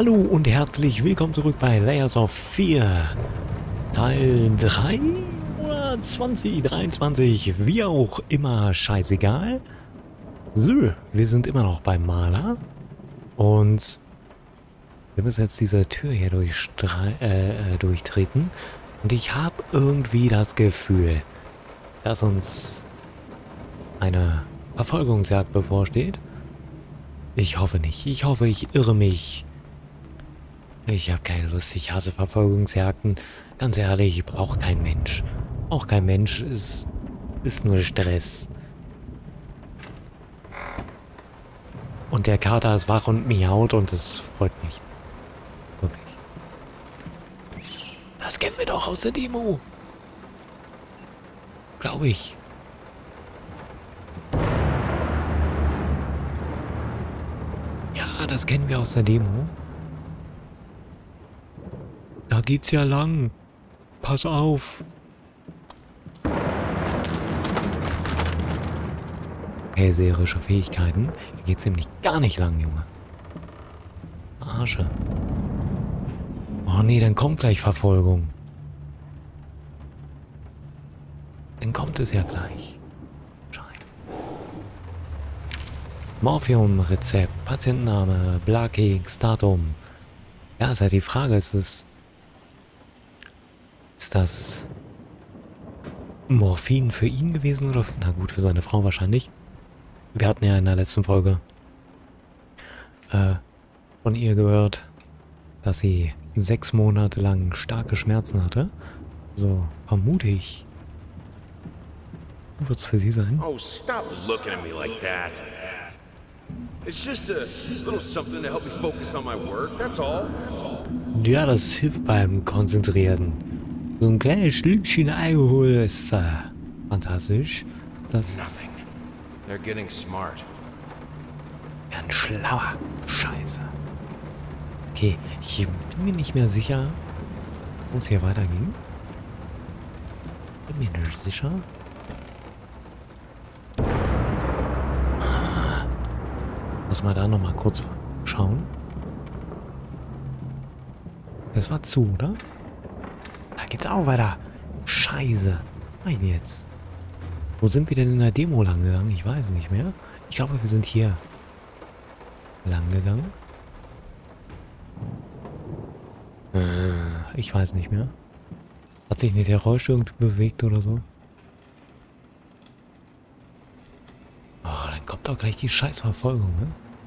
Hallo und herzlich willkommen zurück bei Layers of Fear. Teil 3 oder 2023, wie auch immer, scheißegal. So, wir sind immer noch beim Maler. Und wir müssen jetzt diese Tür hier durchtreten. Und ich habe irgendwie das Gefühl, dass uns eine Verfolgungsjagd bevorsteht. Ich hoffe nicht. Ich hoffe, ich irre mich. Ich habe keine Lust, ich hasse Verfolgungsjagden. Ganz ehrlich, ich brauche kein Mensch. Auch kein Mensch ist nur Stress. Und der Kater ist wach und miaut und das freut mich. Wirklich. Das kennen wir doch aus der Demo. Glaube ich. Ja, das kennen wir aus der Demo. Da geht's ja lang. Pass auf. Hellseherische Fähigkeiten. Hier geht's nämlich gar nicht lang, Junge. Arsche. Oh nee, dann kommt gleich Verfolgung. Dann kommt es ja gleich. Scheiße. Morphium-Rezept, Patientenname, Blakix, Datum. Ja, ist halt die Frage, ist das Morphin für ihn gewesen oder für, na gut, für seine Frau wahrscheinlich. Wir hatten ja in der letzten Folge von ihr gehört, dass sie 6 Monate lang starke Schmerzen hatte. So vermute ich, wird es für sie sein. Oh, stop looking at me like that. It's just a little something to help me focus on my work, that's all. Ja, das hilft beim Konzentrieren. So ein kleines Schlückchen Alkohol ist fantastisch. Das Nothing. They're getting smart. ja ein schlauer Scheiße. Okay, ich bin mir nicht mehr sicher, wo es hier weiterging. Bin mir nicht sicher. Muss mal da nochmal kurz schauen. Das war zu, oder? Da geht's auch weiter. Scheiße. Nein, jetzt. Wo sind wir denn in der Demo lang gegangen? Ich weiß nicht mehr. Ich glaube, wir sind hier lang gegangen. Ich weiß nicht mehr. Hat sich nicht der Geräusch irgendwie bewegt oder so? Oh, dann kommt doch gleich die Scheißverfolgung, ne?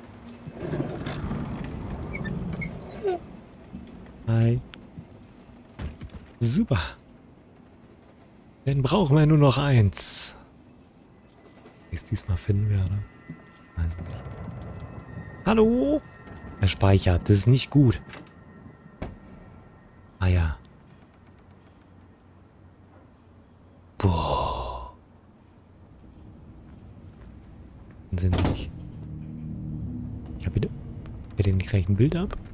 Hi. Super. Dann brauchen wir nur noch eins. Wie ich es diesmal finden werde. Weiß nicht. Hallo? Er speichert. Das ist nicht gut. Ah ja. Boah. Sind nicht. Ja, bitte. Bitte nicht gleich ein Bild ab.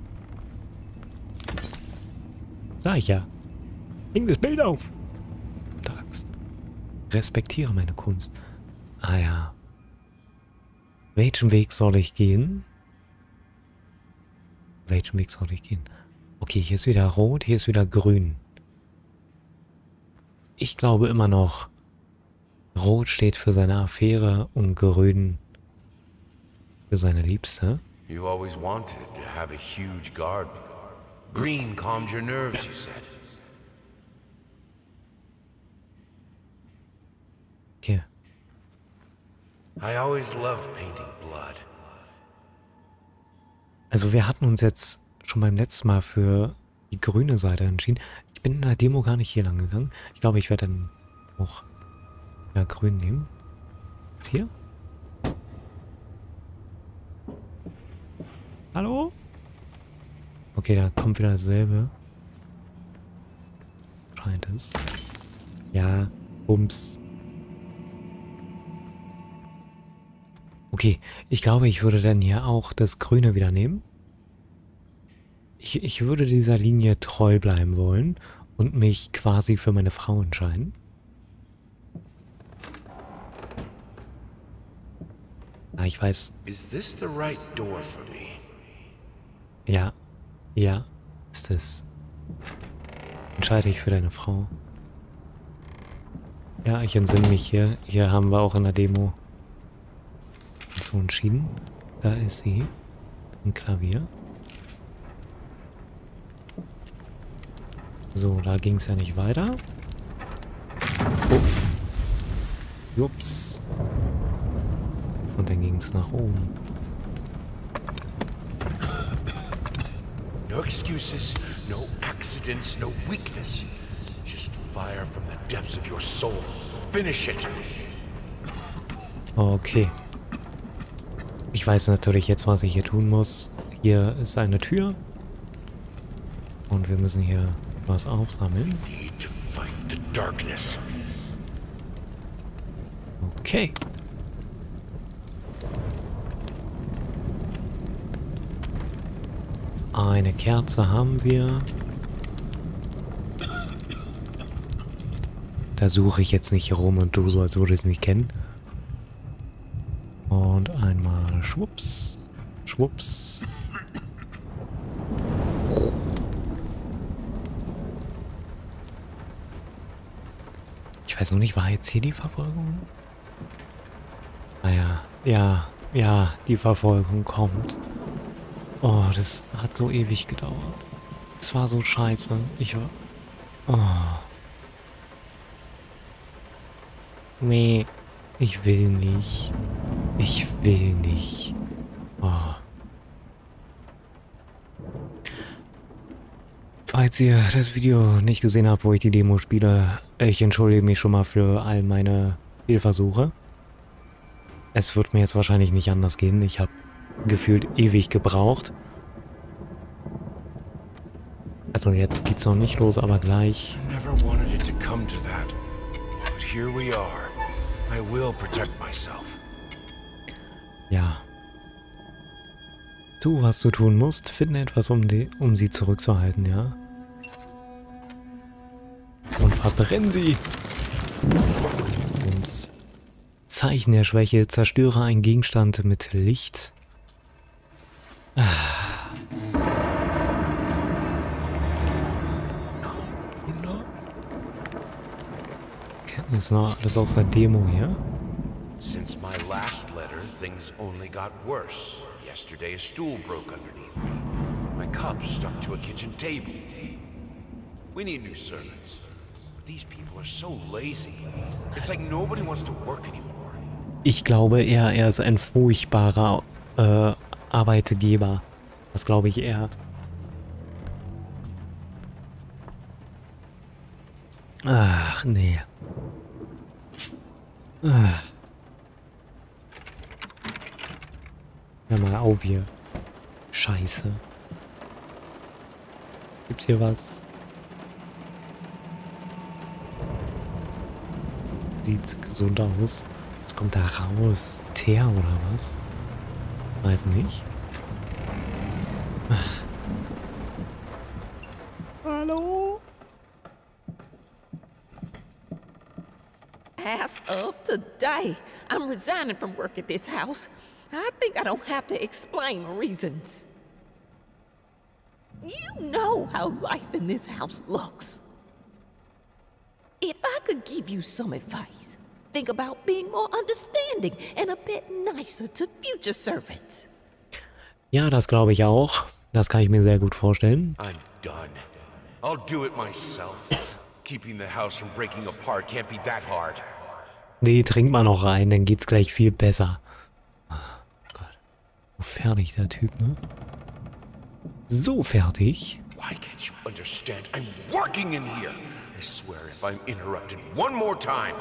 Sag ich ja. Häng das Bild auf. Axt. Respektiere meine Kunst. Ah ja. Welchen Weg soll ich gehen? Welchen Weg soll ich gehen? Okay, hier ist wieder rot, hier ist wieder grün. Ich glaube immer noch, rot steht für seine Affäre und grün für seine Liebste. You always wanted to have a huge garden. Green calms your nerves, you said. Okay. I always loved painting blood. Also wir hatten uns jetzt schon beim letzten Mal für die grüne Seite entschieden. Ich bin in der Demo gar nicht hier lang gegangen. Ich glaube, ich werde dann auch ja, grün nehmen. Jetzt hier? Hallo? Okay, da kommt wieder dasselbe. Scheint es. Ja, Bums. Okay, ich glaube, ich würde dann hier auch das Grüne wieder nehmen. Ich würde dieser Linie treu bleiben wollen und mich quasi für meine Frau entscheiden. Ah, ich weiß. Is this the right door for me? Ja, Ja, ist es. Entscheide ich für deine Frau. Ja, ich entsinne mich hier. Hier haben wir auch in der Demo so entschieden. Da ist sie. Ein Klavier. So, da ging es ja nicht weiter. Uff. Jups. Und dann ging es nach oben. No excuses, no accidents, no weakness. Just fire from the depths of your soul. Finish it. Okay. Ich weiß natürlich jetzt, was ich hier tun muss. Hier ist eine Tür. Und wir müssen hier was aufsammeln. Need to fight the darkness. Okay. Eine Kerze haben wir. Da suche ich jetzt nicht herum und du so, als würde ich es nicht kennen. Und einmal schwupps. Schwupps. Ich weiß noch nicht, war jetzt hier die Verfolgung? Naja, ja, die Verfolgung kommt. Oh, das hat so ewig gedauert. Es war so scheiße. Ich war... Oh. Nee, ich will nicht. Ich will nicht. Oh. Falls ihr das Video nicht gesehen habt, wo ich die Demo spiele, ich entschuldige mich schon mal für all meine Fehlversuche. Es wird mir jetzt wahrscheinlich nicht anders gehen. Ich habe gefühlt ewig gebraucht. Also jetzt geht's noch nicht los, aber gleich. Never wanted it to come to that. But here we are. I will protect myself. Ja. Tu, was du tun musst. Finde etwas, um sie zurückzuhalten, ja? Und verbrenn sie. Ums Zeichen der Schwäche. Zerstöre einen Gegenstand mit Licht. Das ist noch alles aus der Demo hier. Since my last letter, things only got worse. Yesterday, a stool broke underneath me. My cup stuck to a kitchen table. We need new servants. But these people are so lazy. It's like nobody wants to work anymore. Ich glaube eher, er ist ein furchtbarer Arbeitgeber. Das glaube ich eher. Ach, nee. Ach. Hör mal auf hier. Scheiße. Gibt's hier was? Sieht gesund aus. Was kommt da raus? Teer oder was? Weiß nicht. Hallo? As of today, I'm resigning from work at this house. I think I don't have to explain reasons. You know how life in this house looks. If I could give you some advice, think about being more understanding and a bit nicer to future servants. Ja, das glaube ich auch. Das kann ich mir sehr gut vorstellen. I'm done. I'll do it myself. Keeping the house from breaking apart can't be that hard. Nee, trink mal noch rein, dann geht's gleich viel besser. Oh Gott. So fertig, der Typ, ne? So fertig. Why can't you understand? I'm working in here. I swear if I'm interrupted one more time.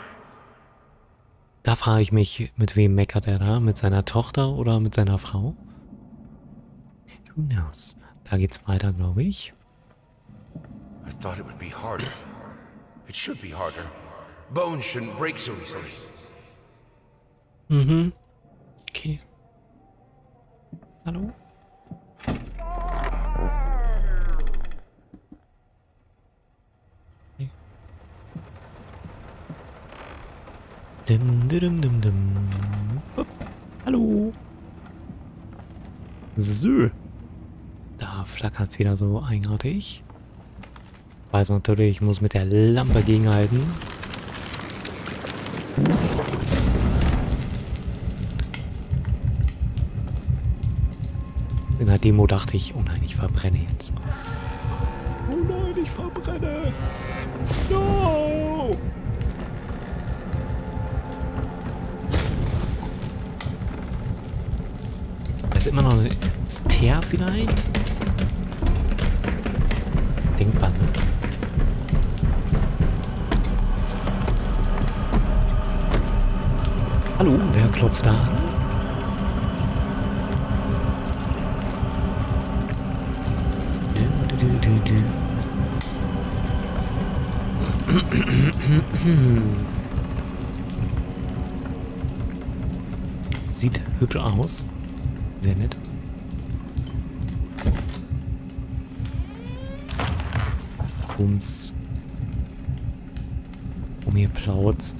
Da frage ich mich, mit wem meckert er da? Mit seiner Tochter oder mit seiner Frau? Who knows? Da geht's weiter, glaube ich. I thought it would be harder. It should be harder. Bones shouldn't break so easily. Mhm. Okay. Hallo? Okay. Dim, dim, dim, dim. Hopp. Hallo? So. Da flackert es wieder so eigenartig. Weiß natürlich, ich muss mit der Lampe gegenhalten. In der Demo dachte ich, oh nein, ich verbrenne jetzt. Oh nein, ich verbrenne. No! Ist immer noch ein Teer vielleicht? Denkbar, ne? Hallo, wer klopft da an? Sieht hübsch aus. Sehr nett. Bums. Mir plautzt.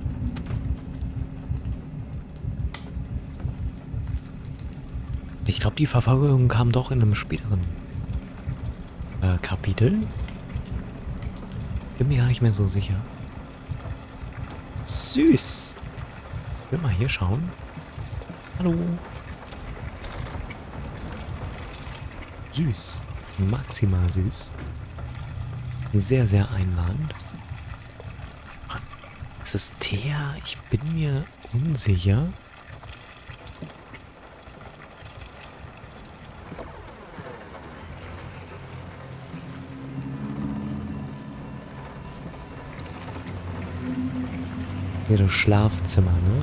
Ich glaube, die Verfolgung kam doch in einem späteren Kapitel. Bin mir gar nicht mehr so sicher. Süß. Ich will mal hier schauen. Hallo. Süß. Maximal süß. Sehr, sehr einladend. Ist es Teer? Ich bin mir unsicher. Hier das Schlafzimmer, ne?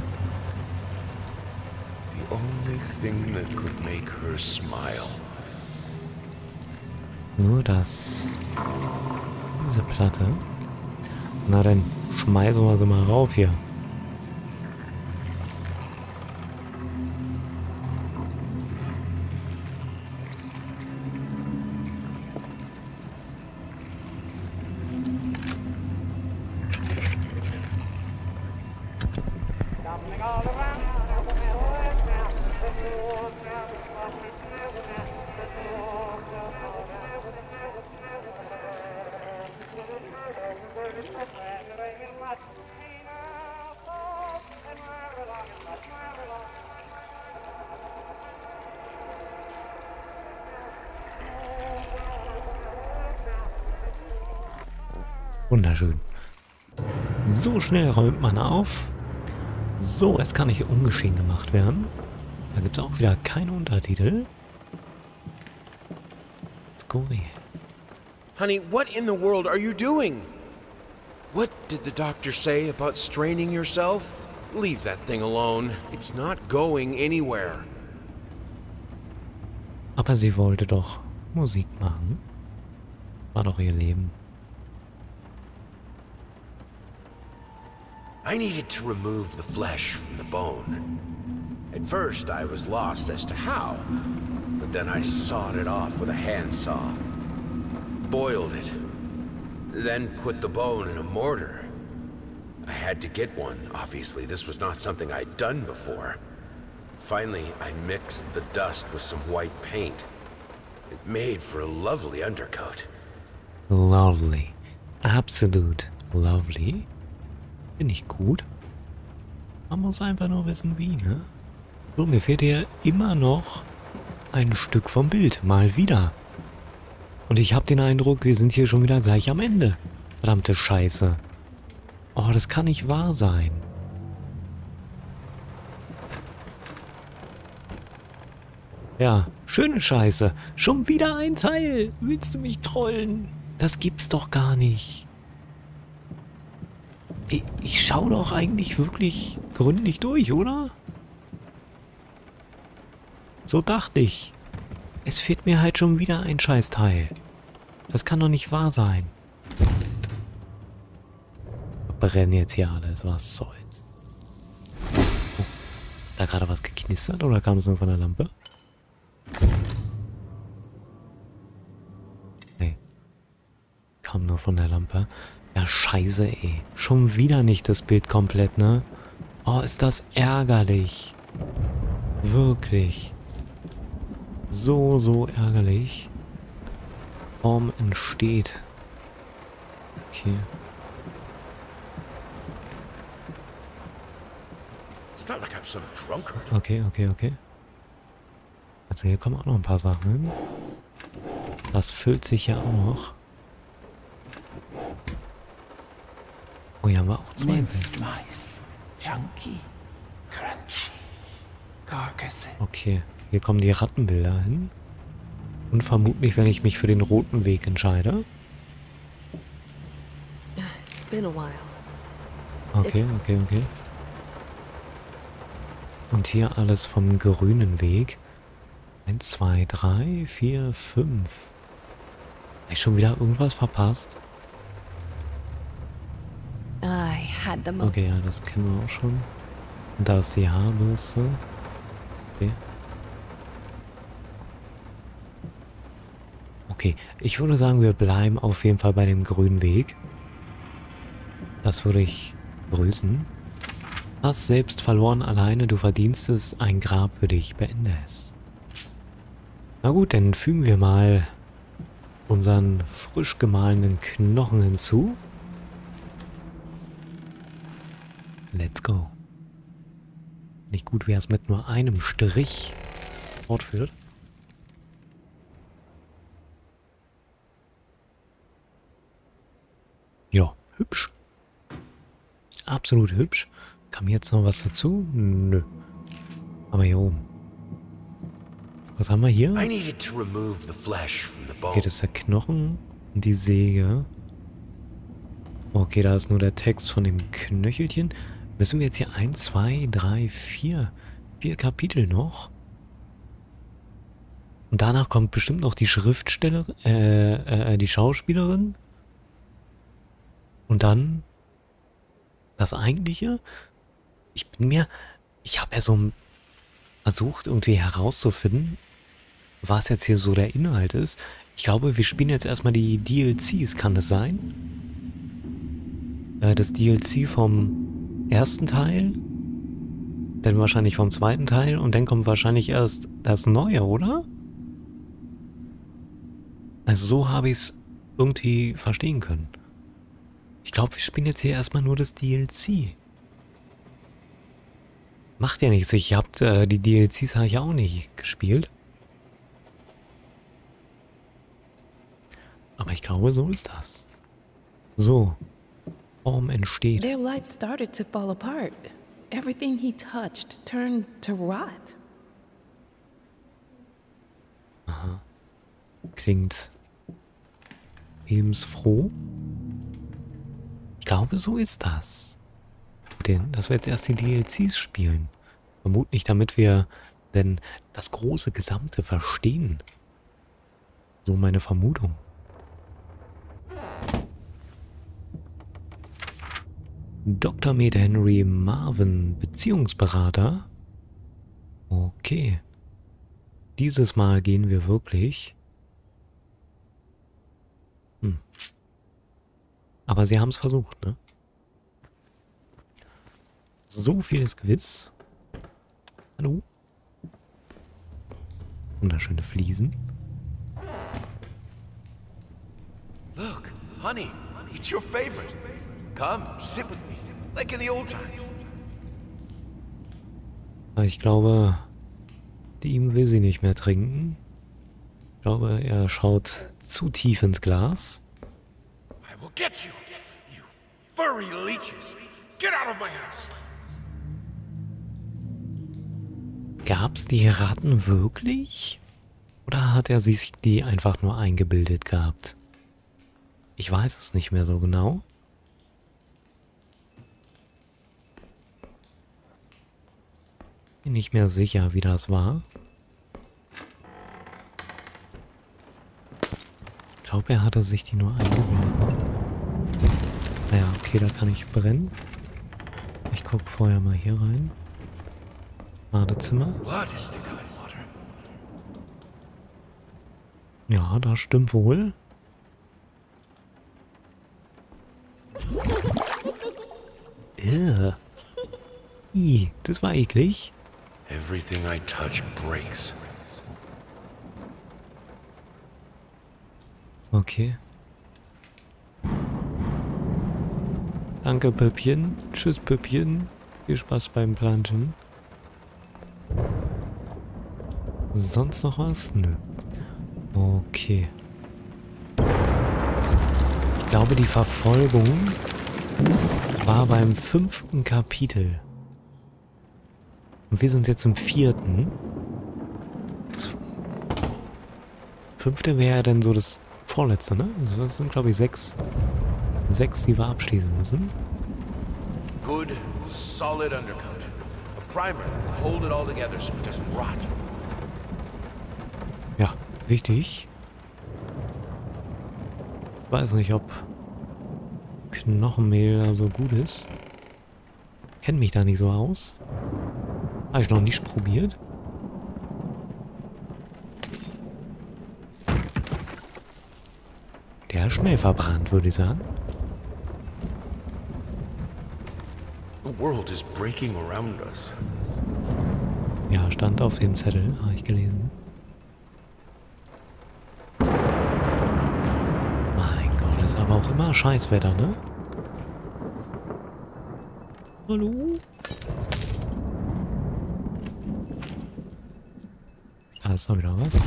The only thing that could make her smile. Nur das. Diese Platte. Na dann schmeißen wir sie mal rauf hier. Wunderschön. So schnell räumt man auf. So, es kann nicht ungeschehen gemacht werden. Da gibt es auch wieder keine Untertitel. Skurri. Honey, what in the world are you doing? What did the doctor say about straining yourself? Leave that thing alone. It's not going anywhere. Aber sie wollte doch Musik machen. War doch ihr Leben. I needed to remove the flesh from the bone. At first, I was lost as to how, but then I sawed it off with a handsaw. Boiled it, then put the bone in a mortar. I had to get one, obviously. This was not something I'd done before. Finally, I mixed the dust with some white paint. It made for a lovely undercoat. Lovely. Absolut lovely. Finde ich gut. Man muss einfach nur wissen, wie, ne? So, mir fehlt hier immer noch ein Stück vom Bild. Mal wieder. Und ich habe den Eindruck, wir sind hier schon wieder gleich am Ende. Verdammte Scheiße. Oh, das kann nicht wahr sein. Ja, schöne Scheiße. Schon wieder ein Teil. Willst du mich trollen? Das gibt's doch gar nicht. Ich schaue doch eigentlich wirklich gründlich durch, oder? So dachte ich. Es fehlt mir halt schon wieder ein Scheißteil. Das kann doch nicht wahr sein. Brennen jetzt hier alles, was soll's. Oh, da gerade was geknistert oder kam es nur von der Lampe? Nee. Kam nur von der Lampe. Ja, scheiße, ey. Schon wieder nicht das Bild komplett, ne? Oh, ist das ärgerlich. Wirklich. So, so ärgerlich. Form entsteht. Okay. It's not like I'm some drunkard. Okay, okay, okay. Also hier kommen auch noch ein paar Sachen hin. Das füllt sich ja auch noch. Oh, hier haben wir auch zwei. Minced mice. Chunky. Crunchy. Carcassy. Okay, hier kommen die Rattenbilder hin. Und vermutlich, wenn ich mich für den roten Weg entscheide. It's been a while. Okay, okay, okay. Und hier alles vom grünen Weg. 1, 2, 3, 4, 5. Habe ich schon wieder irgendwas verpasst? I had the most. Okay, ja, das kennen wir auch schon. Und da ist die Haarbürste. Okay. Okay, ich würde sagen, wir bleiben auf jeden Fall bei dem grünen Weg. Das würde ich begrüßen. Hast selbst verloren alleine, du verdienst es, ein Grab für dich, beende es. Na gut, dann fügen wir mal unseren frisch gemahlenen Knochen hinzu. Let's go. Nicht gut wäre es mit nur einem Strich fortführt. Ja, hübsch. Absolut hübsch. Kam jetzt noch was dazu? Nö. Aber hier oben. Was haben wir hier? I needed to remove the flesh from the bone. Okay, das ist der Knochen und die Säge. Okay, da ist nur der Text von dem Knöchelchen. Müssen wir jetzt hier 1, 2, 3, 4 Kapitel noch? Und danach kommt bestimmt noch die Schriftstellerin, die Schauspielerin. Und dann das Eigentliche. Ich habe ja so versucht irgendwie herauszufinden, was jetzt hier so der Inhalt ist. Ich glaube, wir spielen jetzt erstmal die DLCs, kann das sein? Das DLC vom ersten Teil, dann wahrscheinlich vom zweiten Teil und dann kommt wahrscheinlich erst das Neue, oder? Also so habe ich es irgendwie verstehen können. Ich glaube, wir spielen jetzt hier erstmal nur das DLC. Macht ja nichts. Ich habe die DLCs habe ich auch nicht gespielt. Aber ich glaube, so ist das. So. Form entsteht. Their life started to fall apart. Everything he touched turned to rot. Klingt lebensfroh. Ich glaube, so ist das. Dass wir jetzt erst die DLCs spielen. Vermutlich, damit wir denn das große Gesamte verstehen. So meine Vermutung. Dr. Med Henry Marvin, Beziehungsberater. Okay. Dieses Mal gehen wir wirklich. Aber sie haben es versucht, ne? So viel ist gewiss. Hallo? Wunderschöne Fliesen. Look, honey, it's your favorite. Come, sit with me, like in the old times. Ich glaube, die ihm will sie nicht mehr trinken. Ich glaube, er schaut zu tief ins Glas. I will get you, you furry leeches. Get out of my house. Gab's die Ratten wirklich? Oder hat er sich die einfach nur eingebildet gehabt? Ich weiß es nicht mehr so genau. Bin nicht mehr sicher, wie das war. Ich glaube, er hatte sich die nur eingebildet. Naja, okay, da kann ich brennen. Ich gucke vorher mal hier rein. Badezimmer. Blood is thicker than water. Ja, das stimmt wohl. Das war eklig. Everything I touch breaks. Okay. Danke, Püppchen. Tschüss, Püppchen. Viel Spaß beim Planschen. Sonst noch was? Nö. Okay. Ich glaube, die Verfolgung war beim 5. Kapitel. Und wir sind jetzt im 4. Das 5. wäre ja dann so das vorletzte, ne? Also das sind, glaube ich, 6, die wir abschließen müssen. Good, solid undercoat. A primer that will hold it all together so it doesn't rot. Ja, wichtig. Ich weiß nicht, ob Knochenmehl da so gut ist. Kenn mich da nicht so aus. Habe ich noch nicht probiert. Der ist schnell verbrannt, würde ich sagen. The world is breaking around us. Ja, stand auf dem Zettel, habe ich gelesen. Mein Gott, ist aber auch immer Scheißwetter, ne? Hallo? Ah, ist da wieder was?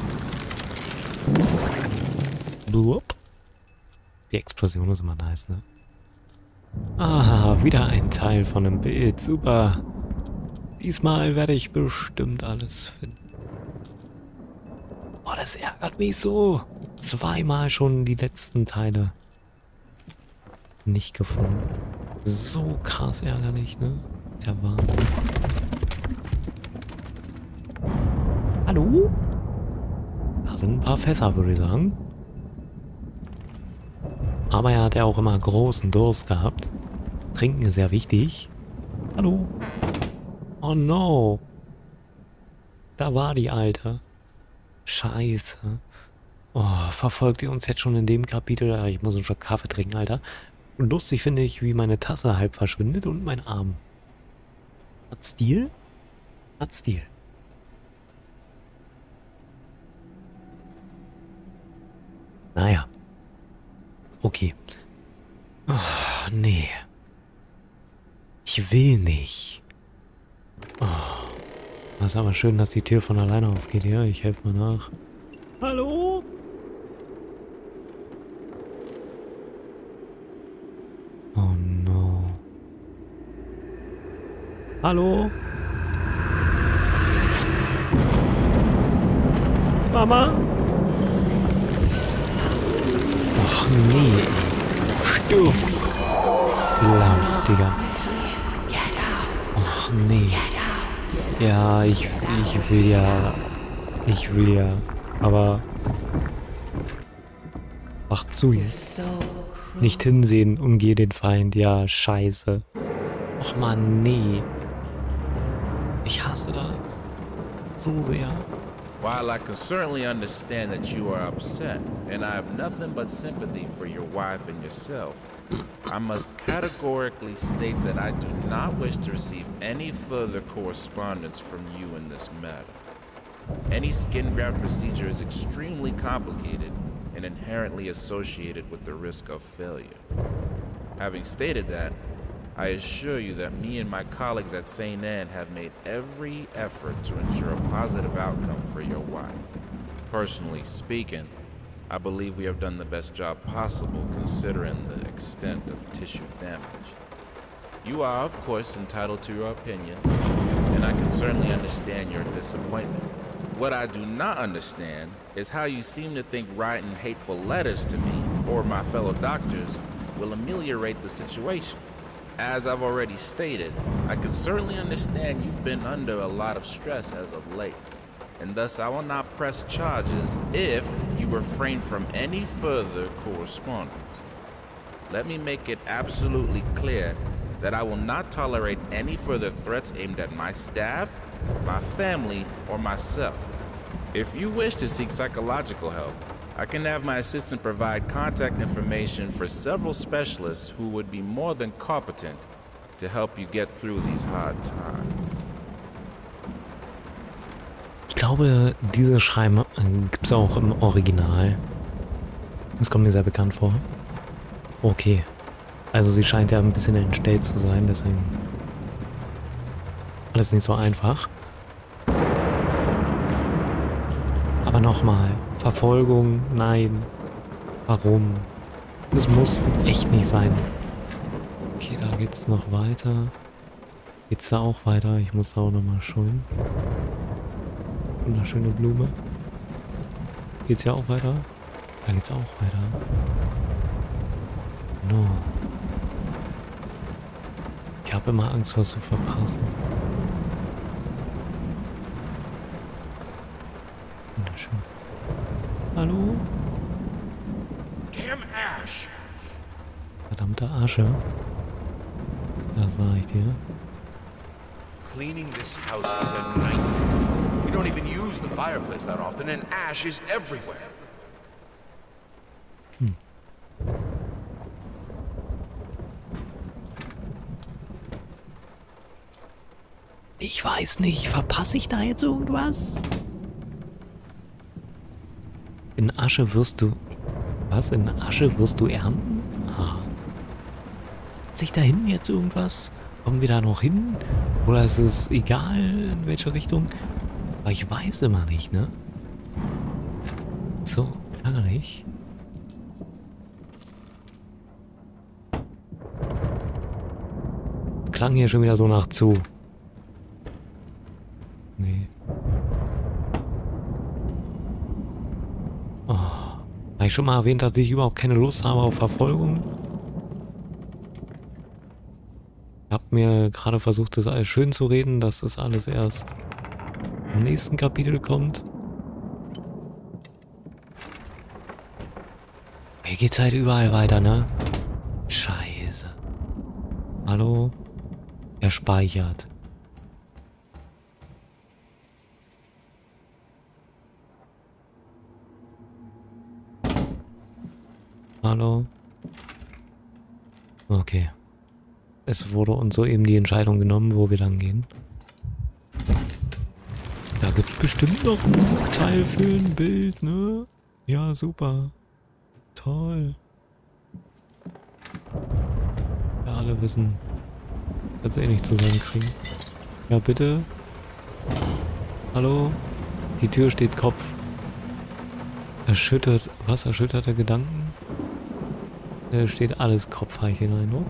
Blub. Die Explosion ist immer nice, ne? Ah, wieder ein Teil von einem Bild. Super. Diesmal werde ich bestimmt alles finden. Oh, das ärgert mich so. Zweimal schon die letzten Teile nicht gefunden. So krass ärgerlich, ne? Der Wahnsinn. Hallo? Da sind ein paar Fässer, würde ich sagen. Aber er hat ja auch immer großen Durst gehabt. Trinken ist sehr wichtig. Hallo? Oh no. Da war die Alte. Scheiße. Oh, verfolgt ihr uns jetzt schon in dem Kapitel? Ich muss einen Schluck Kaffee trinken, Alter. Und lustig finde ich, wie meine Tasse halb verschwindet und mein Arm. Hat Stil? Hat Stil. Naja. Okay. Oh, nee. Ich will nicht. Oh. Das ist aber schön, dass die Tür von alleine aufgeht. Ja, ich helfe mal nach. Hallo? Oh no. Hallo? Mama? Och nee. Stirb. Lauf, Digga. Och nee. Ja, ich will ja. Ich will ja. Aber. Mach zu jetzt. Nicht hinsehen, umgeh den Feind. Ja, scheiße. Och man, nee. Ich hasse das. So sehr. While I can certainly understand that you are upset, and I have nothing but sympathy for your wife and yourself, I must categorically state that I do not wish to receive any further correspondence from you in this matter. Any skin graft procedure is extremely complicated and inherently associated with the risk of failure. Having stated that, I assure you that me and my colleagues at St. Anne have made every effort to ensure a positive outcome for your wife. Personally speaking, I believe we have done the best job possible considering the extent of tissue damage. You are, of course, entitled to your opinion, and I can certainly understand your disappointment. What I do not understand is how you seem to think writing hateful letters to me or my fellow doctors will ameliorate the situation. As I've already stated, I can certainly understand you've been under a lot of stress as of late, and thus I will not press charges if you refrain from any further correspondence. Let me make it absolutely clear that I will not tolerate any further threats aimed at my staff, my family, or myself. If you wish to seek psychological help, I can have my assistant provide contact information for several specialists who would be more than competent to help you get through these hard times. Ich glaube, diese Schreiben gibt es auch im Original. Das kommt mir sehr bekannt vor. Okay. Also sie scheint ja ein bisschen entstellt zu sein, deswegen... Alles nicht so einfach. Aber nochmal. Verfolgung, nein. Warum? Das muss echt nicht sein. Okay, da geht's noch weiter. Geht's da auch weiter? Ich muss da auch nochmal schauen. Wunderschöne Blume. Geht's ja auch weiter? Da geht's auch weiter. No. Ich habe immer Angst, was zu verpassen. Wunderschön. Hallo? Damn Ash! Verdammte Asche. Das sag ich dir. Cleaning this house is a nightmare. We don't even use the fireplace that often, and ash is everywhere. Ich weiß nicht, verpasse ich da jetzt irgendwas? In Asche wirst du... Was? In Asche wirst du ernten? Ah. Ist sich da hinten jetzt irgendwas? Kommen wir da noch hin? Oder ist es egal, in welche Richtung? Aber ich weiß immer nicht, ne? So, ärgerlich. Klang hier schon wieder so nach zu. Nee. Oh. Habe ich schon mal erwähnt, dass ich überhaupt keine Lust habe auf Verfolgung? Ich habe mir gerade versucht, das alles schön zu reden, dass das alles erst im nächsten Kapitel kommt. Hier geht's halt überall weiter, ne? Scheiße. Hallo? Er speichert. Hallo? Okay. Es wurde uns soeben die Entscheidung genommen, wo wir dann gehen. Da gibt es bestimmt noch einen Teil für ein Bild, ne? Ja, super. Toll. Ja, alle wissen, dass sie eh nicht zusammenkriegen. Ja, bitte. Hallo? Die Tür steht Kopf. Erschüttert. Was? Erschütterte Gedanken? Steht alles Kopf, habe ich den Eindruck.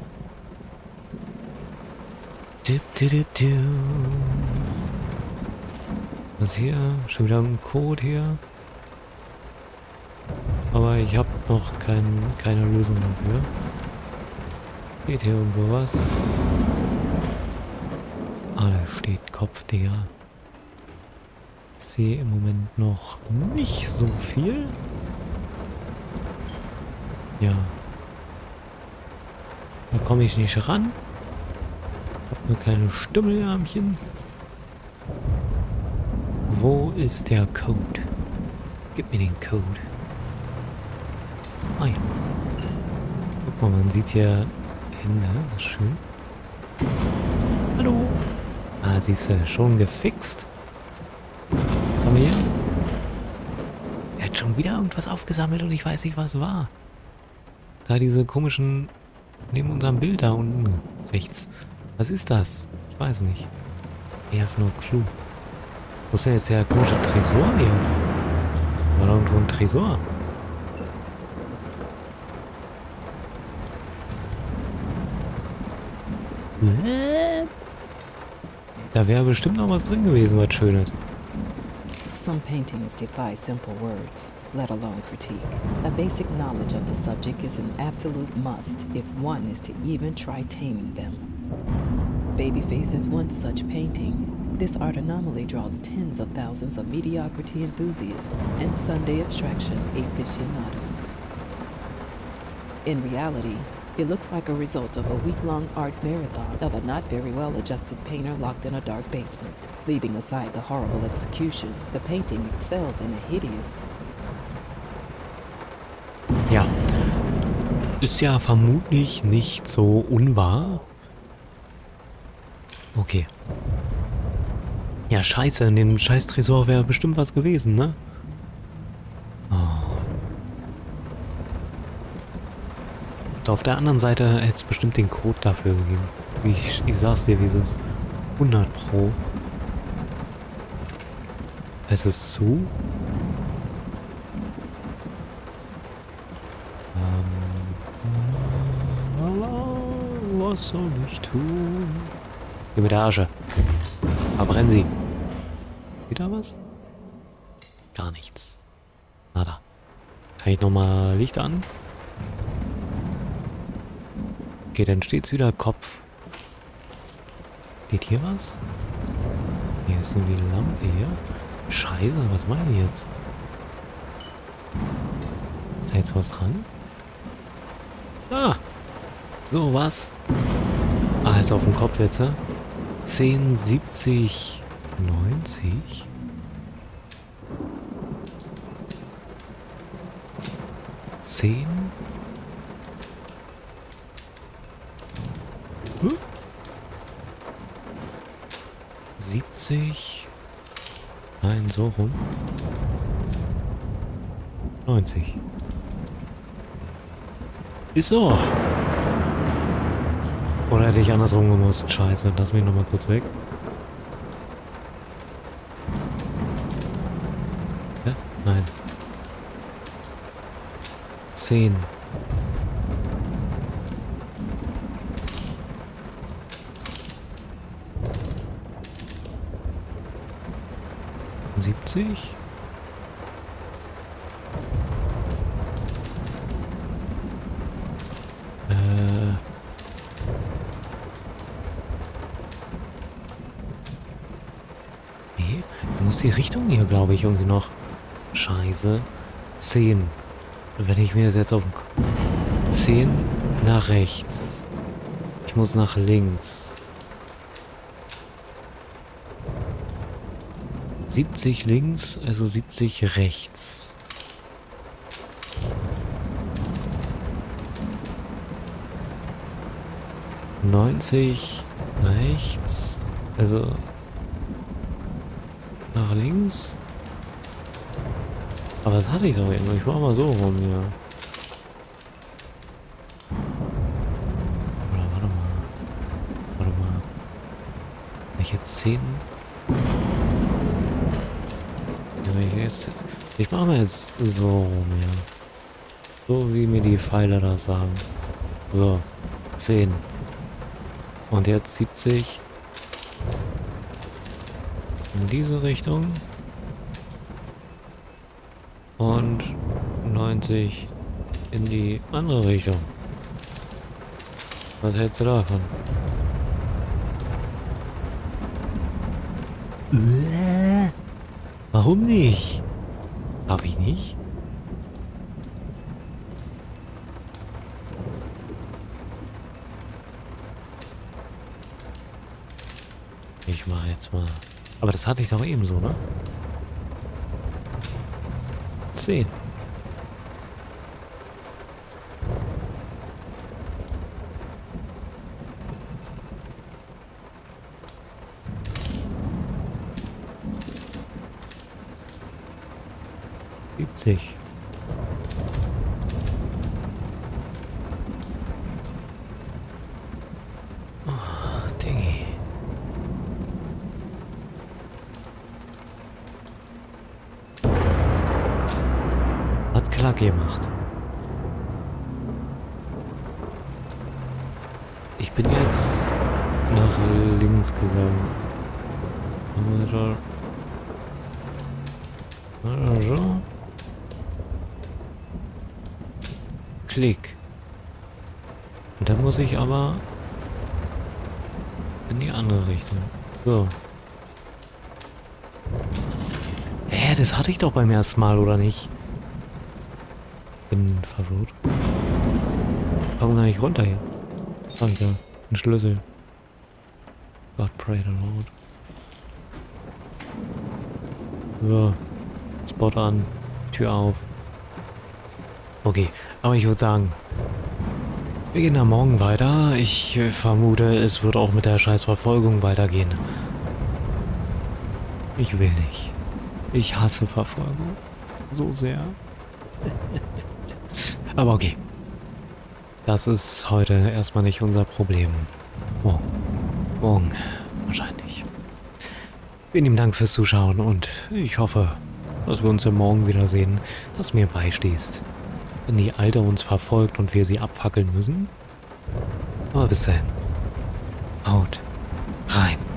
Was hier? Schon wieder ein Code hier. Aber ich habe noch keine Lösung dafür. Steht hier irgendwo was? Alles steht Kopf, Digga. Ich sehe im Moment noch nicht so viel. Ja. Da komme ich nicht ran. Ich habe nur kleine Stummelärmchen. Wo ist der Code? Gib mir den Code. Ah ja. Guck mal, man sieht hier Hände. Das ist schön. Hallo. Ah, siehst du, schon gefixt. Was haben wir hier? Er hat schon wieder irgendwas aufgesammelt und ich weiß nicht, was war. Da diese komischen... Neben unserem Bild da unten rechts. Was ist das? Ich weiß nicht. Ich habe no clue. Wo ist denn jetzt der komische Tresor hier? War da irgendwo ein Tresor? Da wäre bestimmt noch was drin gewesen, was Schönes. Some paintings defy simple words, let alone critique. A basic knowledge of the subject is an absolute must if one is to even try taming them. Babyface is one such painting. This art anomaly draws tens of thousands of mediocrity enthusiasts and Sunday abstraction aficionados. In reality, it looks like a result of a week-long art marathon of a not very well-adjusted painter locked in a dark basement. Leaving aside the horrible execution, the painting excels in a hideous. Ja. Ist ja vermutlich nicht so unwahr. Okay. Ja, scheiße, in dem scheiß Tresor wäre bestimmt was gewesen, ne? Oh. Auf der anderen Seite hätte es bestimmt den Code dafür gegeben. Ich sag's dir, wie es ist. 100 Pro. Es ist zu. Was soll ich tun? Geh mit der Asche. Verbrenn sie. Wieder was? Gar nichts. Nada. Kann ich nochmal Licht an? Okay, dann steht's wieder Kopf. Geht hier was? Hier ist nur die Lampe hier. Scheiße, was mache ich jetzt? Ist da jetzt was dran? Ah! So, was? Ah, ist auf dem Kopf jetzt, ne? 10, 70, 90? Hm? 70? Nein, so rum. 90. Ist doch. Oder hätte ich andersrum gemusst? Scheiße, lass mich nochmal kurz weg. Ja? Nein. 10. ...70? Nee, du musst die Richtung hier, glaube ich, irgendwie noch... Scheiße. 10. Wenn ich mir das jetzt auf... 10 nach rechts. Ich muss nach links. 70 links, also 70 rechts. ...90 rechts, also nach links. Aber das hatte ich doch eben. Ich mach mal so rum hier. Oder warte mal. Warte mal. Wenn ich jetzt 10... Ich mache mal jetzt so rum, ja. So wie mir die Pfeile das sagen. So. 10. Und jetzt 70. In diese Richtung. Und 90 in die andere Richtung. Was hältst du davon? Warum nicht? Darf ich nicht? Ich mache jetzt mal. Aber das hatte ich doch eben so, ne? 10. Oh, Diggi. Hat Klack gemacht. Ich bin jetzt nach links gegangen. So. Klick. Und dann muss ich aber in die andere Richtung. So. Hä, das hatte ich doch beim ersten Mal, oder nicht? Bin verwirrt. Komm gar nicht runter hier. Ach ja, ein Schlüssel. God pray the Lord. So. Spot an. Tür auf. Okay, aber ich würde sagen, wir gehen da morgen weiter. Ich vermute, es wird auch mit der Scheißverfolgung weitergehen. Ich will nicht. Ich hasse Verfolgung. So sehr. Aber okay. Das ist heute erstmal nicht unser Problem. Morgen wahrscheinlich. Vielen lieben Dank fürs Zuschauen und ich hoffe, dass wir uns im Morgen wiedersehen, dass du mir beistehst, wenn die Alte uns verfolgt und wir sie abfackeln müssen. Aber bis dahin, haut rein.